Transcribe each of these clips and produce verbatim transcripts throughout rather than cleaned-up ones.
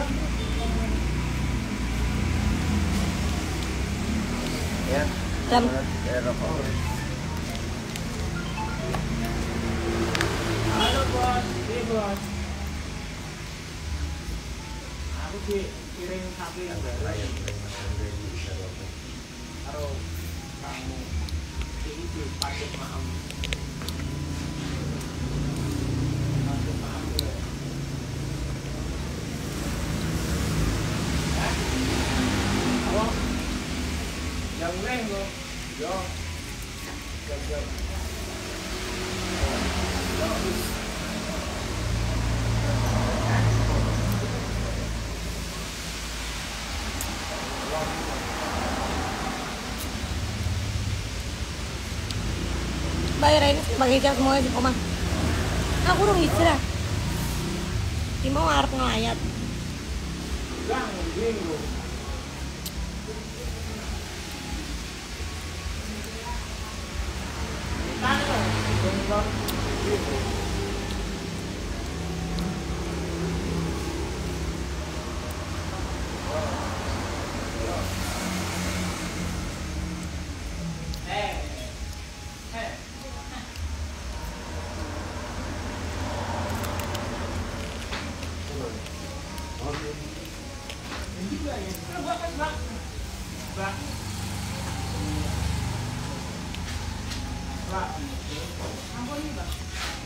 Ya. Jam. Halo bos, ini bos. Aku sih kirim sapi yang baru. Halo, kamu ini di paket maam. Paket maam ya. Halo. Yang lain bos. Yo. Jam jam. Bayar ini sebagai jam semua di rumah. Aku urung istirahat. Di mau arep ngelayat. Gang bingung. Tano, bingung. Eh. Eh. Ini juga ya. Mbak, Mbak. Mbak. Mbak. Ampun nih, Mbak.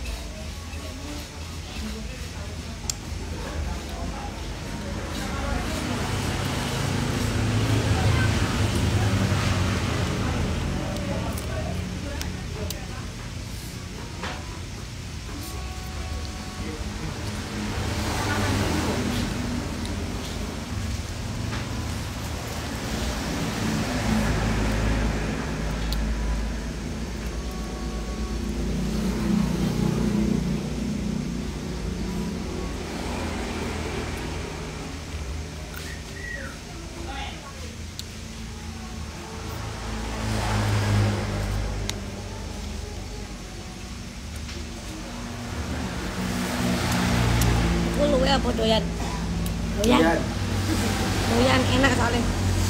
Aku luwe apa doyan? Doyan. Doyan enak soalnya.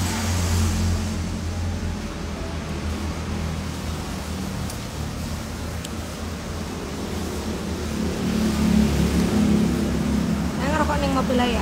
Saya ngerokok ning mobil aja ya.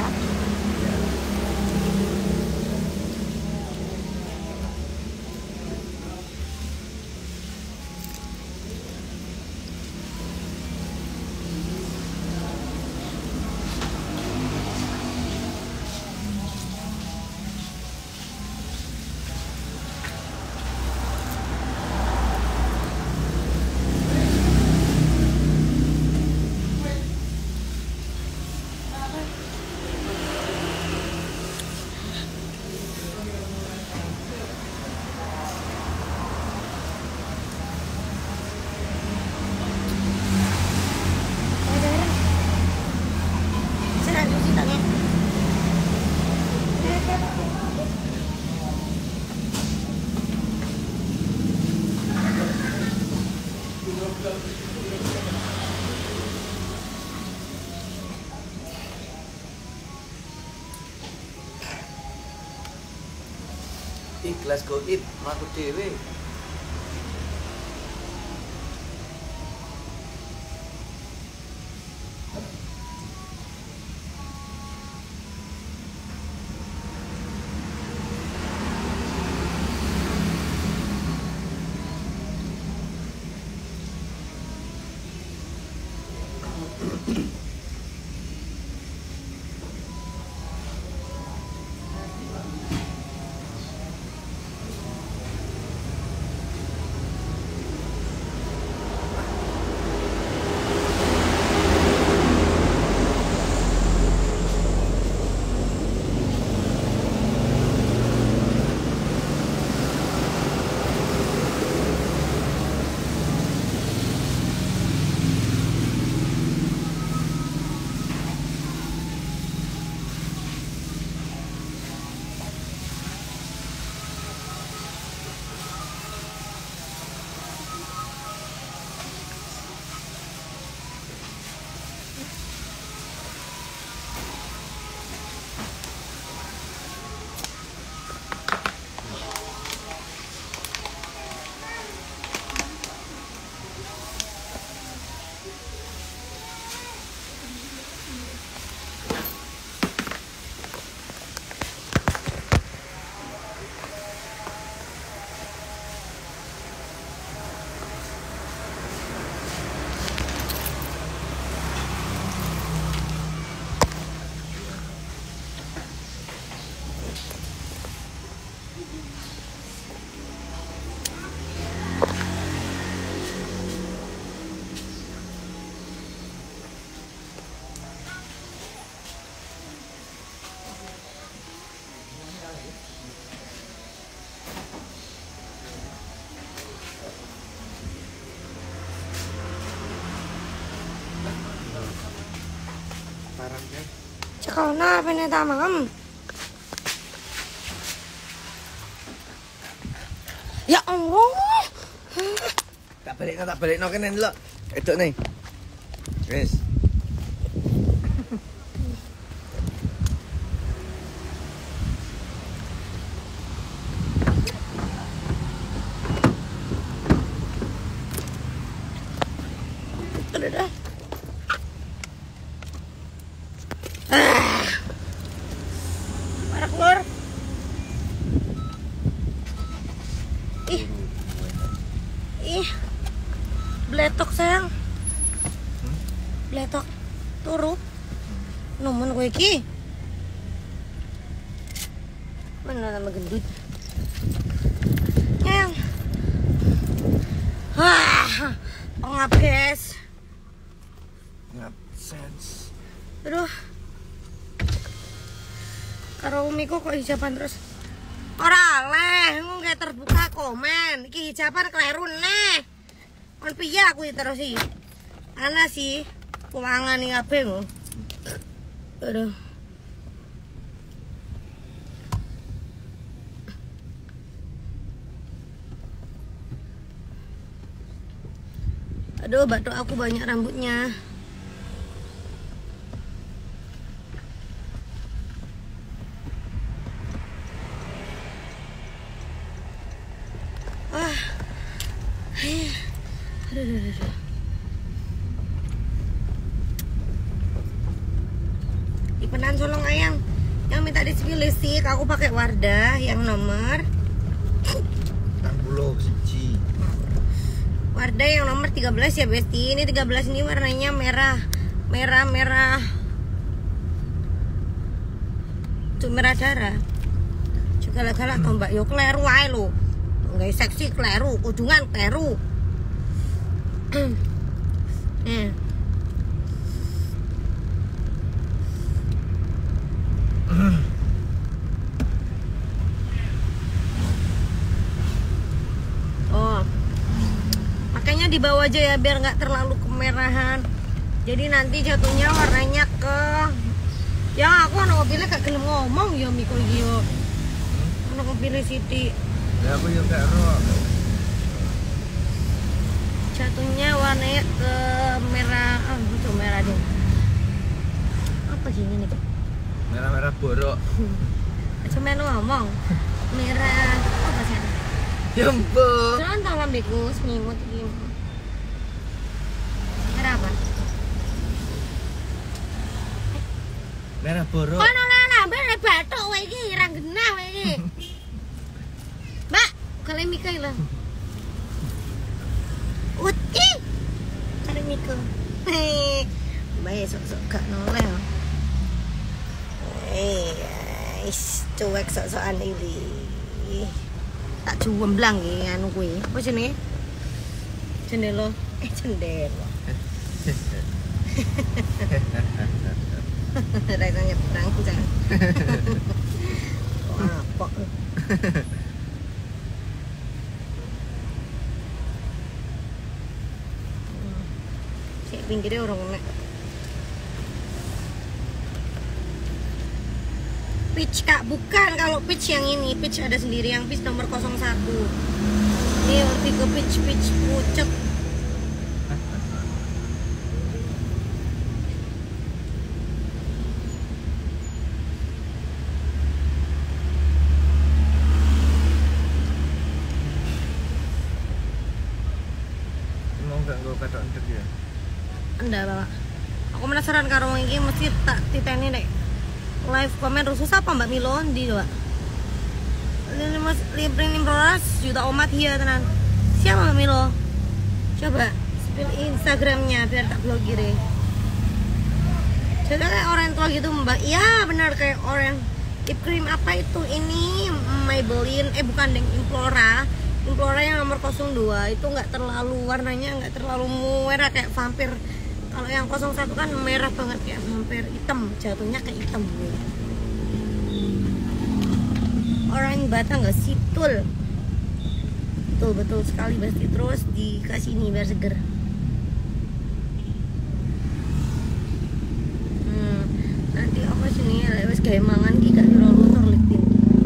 Saya cuci tangan. Ikhlas goib, mlaku dhewe. nah pengen tamam. Ya Allah. Tak balik tak balik no kene lho. Edok nih. Wis. Udah dah. Ah. Parah keluar. Ih. Ih. Bletok sayang. Hmm? Bletok. Turu. Nomen kowe iki. Mana nama gendut? Sayang. Wah. Pengap guys. Ngap sense. Aduh. Karo umiku kok hijaban terus. Ora leh, nggak terbuka komen. Iki hijaban keliru neh. Kon piye aku iki terus iki? Ana sih keuangan iki kabeh ngono. Aduh. Aduh, batuk aku banyak rambutnya. Ah. Aduh, aduh, aduh. Ipenan solong ayang. Yang minta di-spill listrik, aku pakai Wardah yang nomor enam puluh siji. Wardah yang nomor tiga belas ya Besti. Ini tiga belas ini warnanya merah. Merah, merah. Itu merah darah. Juga galak tombak yo kleru wae lho. Enggak seksi kleru, kudungan kleru. Eh. Oh. Makanya dibawa aja ya biar nggak terlalu kemerahan. Jadi nanti jatuhnya warnanya ke ya aku anak pilih gak gelem ngomong ya Miko yo. Anak pilih Siti. Ya aku yo gak ero. Jatuhnya warnanya ke merah. Ah, itu merah deh. Apa sih ini nih? Merah-merah borok. Cuma ngomong. Merah apa sih? Ya mbok. Jangan tolong beku semimut iki. Merah apa? Merah borok. Kono lah nambah nek bathuk kowe iki ora genah kowe iki. Mbak, kale Mika lho. Uti. Kale Mika. Heh. Mbak sok-sok gak noleh. Eh, is cuek sok-sokan iki. Tak juwemblang iki anu kuwi. Apa jenenge? Jendela. Eh, jendela. Rasanya perang jangan. Wah, kok. Cek pinggirnya orang nek. Pitch Kak, bukan kalau pitch yang ini, pitch ada sendiri yang pitch nomor nol satu. Ini lebih ke pitch pitch pucet. Mau gak gue kata untuk ya? Enggak, Bapak. Aku penasaran karo wong iki mesti tak titeni nek live komen rusus apa Mbak Milo di Pak. lima belas juta umat ya tenan. Siapa Mbak Milo? Coba spill Instagramnya biar tak blogir ya. Jadi kayak orang tua gitu Mbak. Iya benar kayak orang lip cream apa itu ini Maybelline eh bukan deng Implora. Implora yang nomor nol dua itu nggak terlalu warnanya nggak terlalu merah kayak vampir. Kalau yang nol satu kan merah banget kayak vampir hitam, jatuhnya kayak hitam. Orang batang nggak situl. Betul betul sekali pasti terus dikasih ini biar seger. Hmm, nanti apa sini gawe mangan ki gak kira motor litin.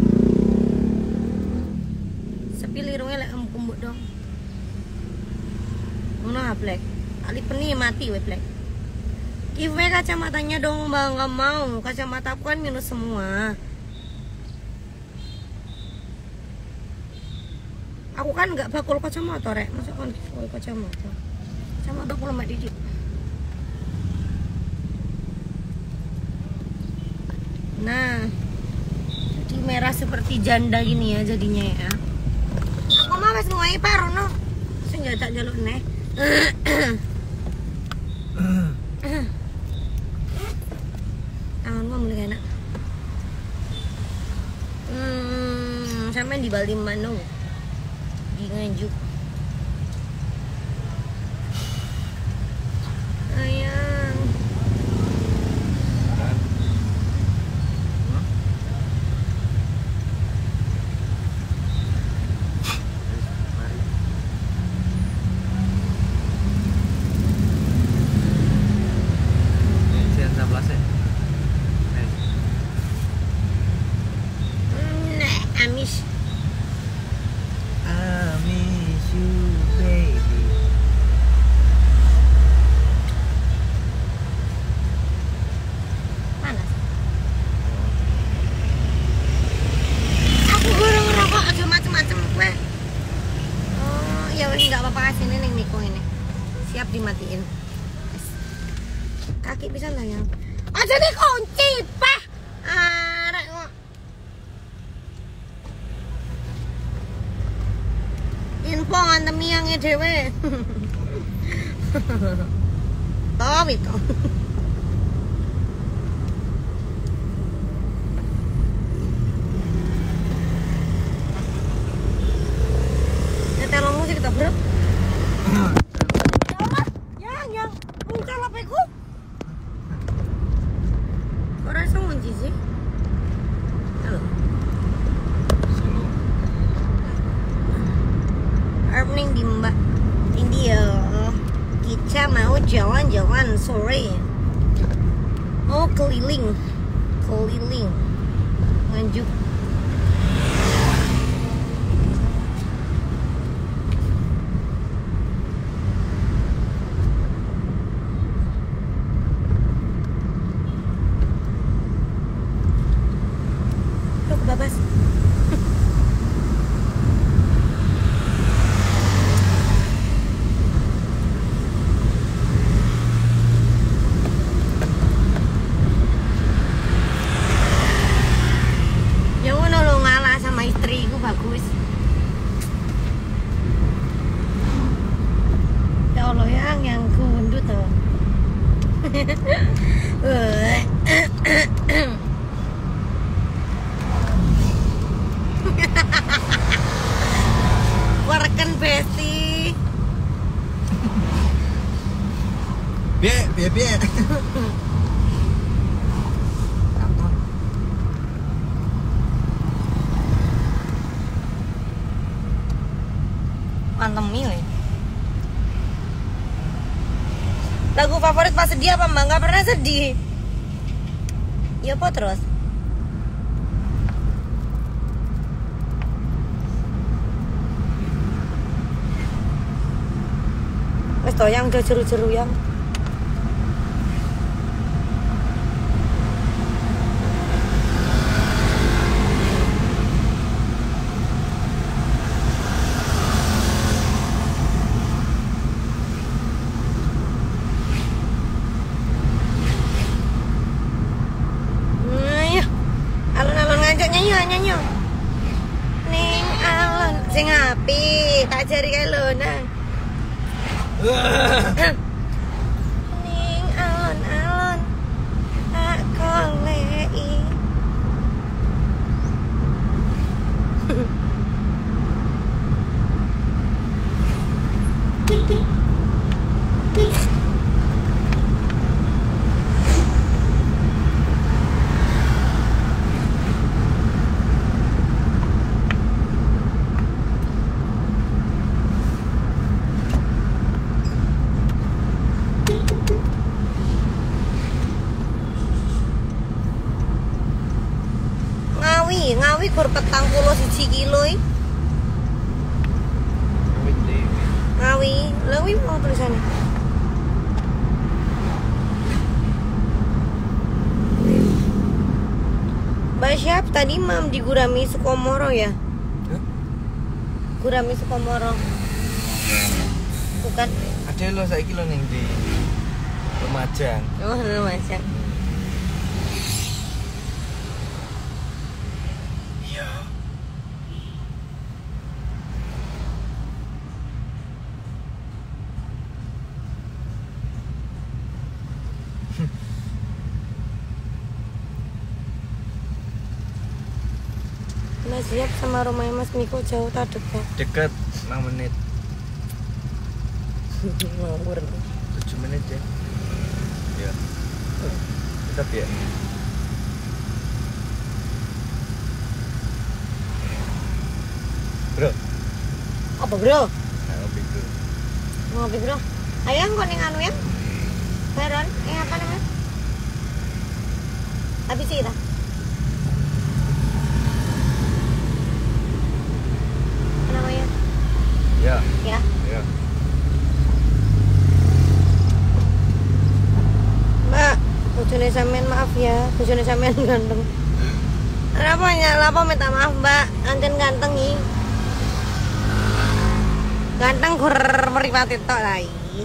Sepi lirunge lek empuk dong. Ngono ha Black. Ali peni mati we Black. Give me kacamatanya dong Bang, nggak mau. Kacamata aku kan minus semua. Aku kan nggak bakul kacamata rek. Masa kan bakul kacamata. Kacamata aku lemah dikit. Nah, jadi merah seperti janda gini ya jadinya ya. Aku mah wis ngowahi parono. Sing gak tak jaluk neh. Tanganmu mulai enak. Hmm, sampean di Bali mana? Di Nganjuk. Ayang. Amis. I miss you, baby. Panas. Aku goreng ngerokok aja macem-macem gue. Oh, ya wes nggak apa-apa sini nih Miko ini. Siap dimatiin. Kaki bisa lah yang. Aja dikunci, Pak. Arek kok. Info ngantem miangnya dewe. Top itu. Nyetel musik kita bro. Yang yang muncul H P-ku. Orang iso ngunci sih. Halo. Evening di Mbak India. Kita mau jalan-jalan sore. Oh keliling, keliling, Nganjuk. Loh kebabas. Istriku bagus. Ya Allah yang yang kundut tuh. Warken besti. Bie, bie, bie. Mantemi we. Lagu favorit pas sedih apa Mbak? Gak pernah sedih. Ya apa terus? Wes toh yang udah jeru-jeru yang. Nyanyi ning alon sing api tak jari kae lho nang ning alon-alon tak goleki Ngawi, Ngawi gur petang puluh siji kilo iki. Ngawi, lha kuwi mau tulisane. Mbak Syaf tadi mam di Gurami Sukomoro ya? Hah? Gurami Sukomoro. Bukan. Ada lo saiki lo ning di Lumajang. Oh, Lumajang. Iya. Mas Syaf sama rumahnya Mas Miko jauh tak dekat? Dekat enam menit. Ngawur. tujuh menit ya. Iya. Tetap ya. Bro. Apa bro? Nah, ngopi bro. Ngopi bro. Ayo kok ning anu ya? Baron, eh apa namanya? Habis sih kita. Apa namanya? Ya. Ya. Ya. Mbak, bojone sampean maaf ya, bojone sampean ganteng. Kenapa nyala apa minta maaf Mbak, anjen ganteng nih. Ganteng gur meripati tok lah iki.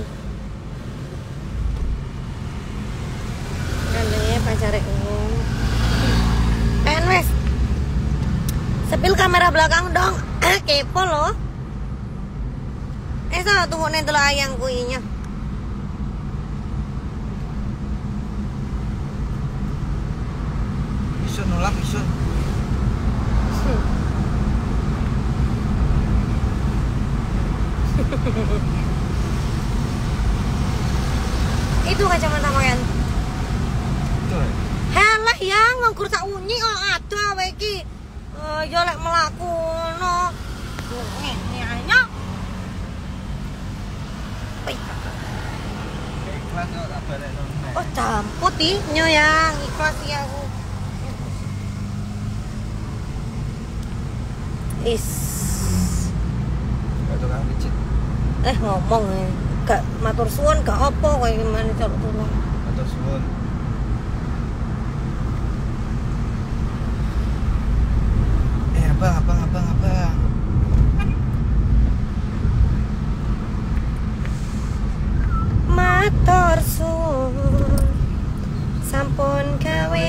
Gantengnya pacare umum. Pen wes. Sepil kamera belakang dong. Kepo loh. Eh sa tuhune delok ayang kuinya. Isun nolak isun. Itu kacamata koyan. Itu. Halah ya nganggur sak unyi kok ada wae iki. Eh yo lek mlaku ngono. Ngene ayo. Wih, Ikhlas kok tak balekno. oh camput ih nyo yang ikhlas ya aku. Is. Gak tukang pijit. Eh ngomong eh. Gak matur suwun gak apa kowe gimana cara tulung. Matur suwun. Eh, abang, abang, abang, abang. Matur suwun sampun gawe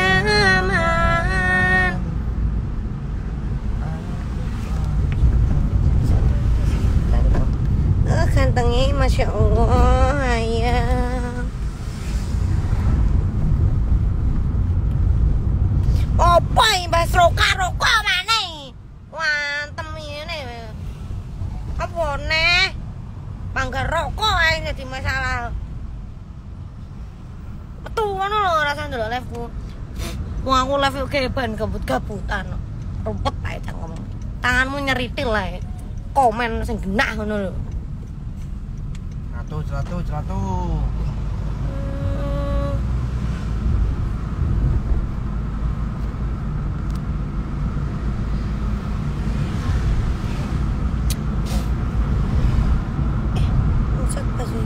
nyaman. Oh gantengnya Masya Allah ayang. Apa imbas roka-roka maneh? Wantem ini. Apa neh? Bangga rokok ae dadi masalah. Metu ngono lho rasane ndelok live-ku. Wong aku live ke ban gabut-gabutan. Rumpet ae cangkem. Tanganmu nyeritil ae. Komen sing genah ngono lho. Celatu, celatu, celatu. Hmm. Eh, masak pas sih.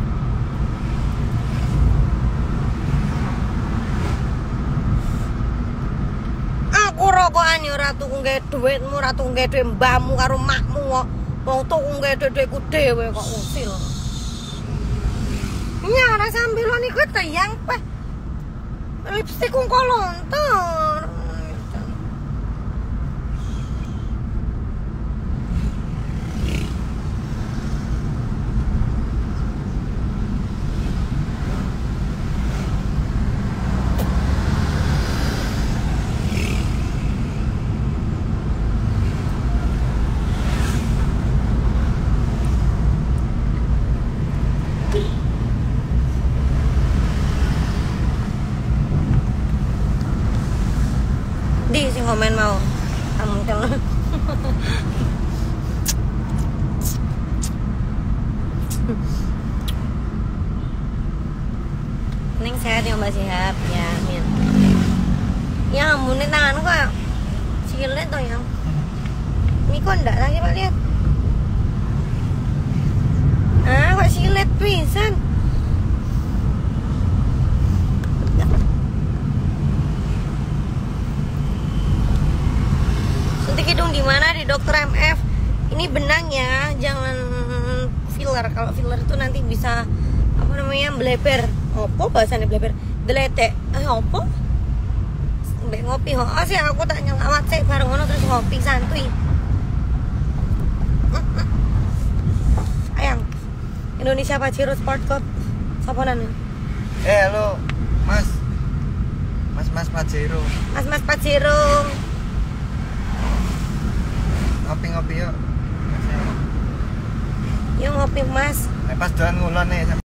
Aku rokokan ya ora tuku nggae dhuwitmu, ora tuku nggae dhuwit mbahmu karo makmu kok. Wong tuku nggae dhuwitku dhewe kok usil. Nyara sambil lo niku tayang peh. Lipstick kok lontor. Di sing komen mau. Kamu kalau Neng sehat ya Mbak, sehat ya, amin. Ya ampun, ini tanganku kayak silet toh yang. Miko ndak lagi Pak lihat. Ah, kok silet pisan. Suntik hidung di mana? Di dokter M F. Ini benang ya, jangan filler. Kalau filler itu nanti bisa apa namanya bleber. Opo bahasanya bleber? Deletek. Eh opo? Mbak ngopi ho. Oh sih aku tak nyelawat sih bareng ngono terus ngopi santuy. Ayang. Indonesia Pajero Sport Club. Soponan? Eh halo, Mas. Mas Mas Pajero. Mas Mas Pajero. Ngopi-ngopi yuk. Yuk ngopi Mas. Eh pas doan ngulon nih.